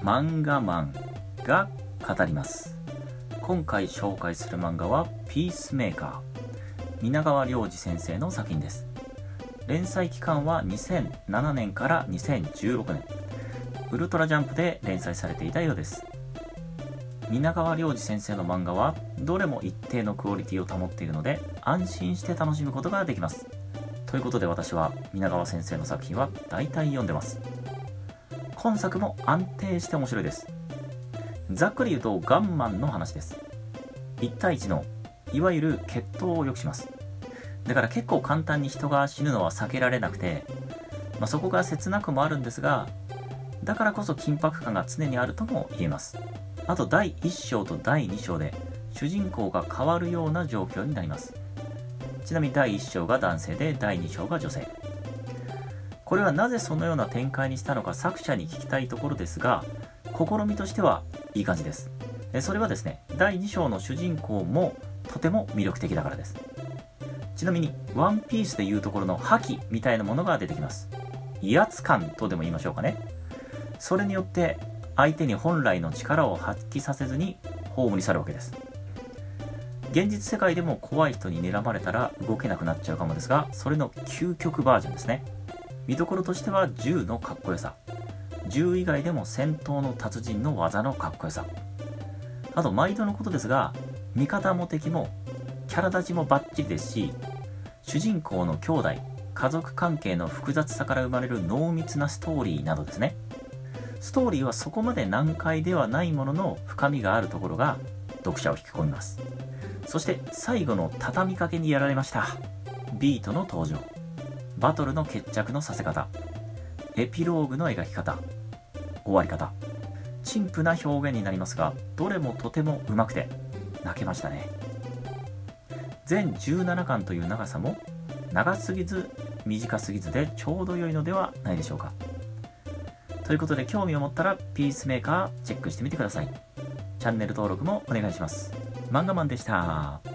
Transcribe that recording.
漫画マンが語ります。今回紹介する漫画はピースメーカー、皆川亮次先生の作品です。連載期間は2007年から2016年、ウルトラジャンプで連載されていたようです。皆川亮次先生の漫画はどれも一定のクオリティを保っているので安心して楽しむことができます。ということで私は皆川先生の作品は大体読んでます。今作も安定して面白いです。ざっくり言うとガンマンの話です。1対1のいわゆる決闘を良くします。だから結構簡単に人が死ぬのは避けられなくて、そこが切なくもあるんですが、だからこそ緊迫感が常にあるとも言えます。あと第1章と第2章で主人公が変わるような状況になります。ちなみに第1章が男性で第2章が女性。これはなぜそのような展開にしたのか作者に聞きたいところですが、試みとしてはいい感じです。それはですね、第2章の主人公もとても魅力的だからです。ちなみにワンピースでいうところの覇気みたいなものが出てきます。威圧感とでも言いましょうかね。それによって相手に本来の力を発揮させずに葬り去るわけです。現実世界でも怖い人に睨まれたら動けなくなっちゃうかもですが、それの究極バージョンですね。見どころとしては銃のかっこよさ、銃以外でも戦闘の達人の技のかっこよさ、あと毎度のことですが味方も敵もキャラ立ちもバッチリですし、主人公の兄弟家族関係の複雑さから生まれる濃密なストーリーなどですね。ストーリーはそこまで難解ではないものの深みがあるところが読者を引き込みます。そして最後の畳みかけにやられました。ビートの登場、バトルの決着のさせ方、エピローグの描き方、終わり方、陳腐な表現になりますがどれもとてもうまくて泣けましたね。全17巻という長さも長すぎず短すぎずでちょうど良いのではないでしょうか。ということで興味を持ったらピースメーカーチェックしてみてください。チャンネル登録もお願いします。漫画マンでした。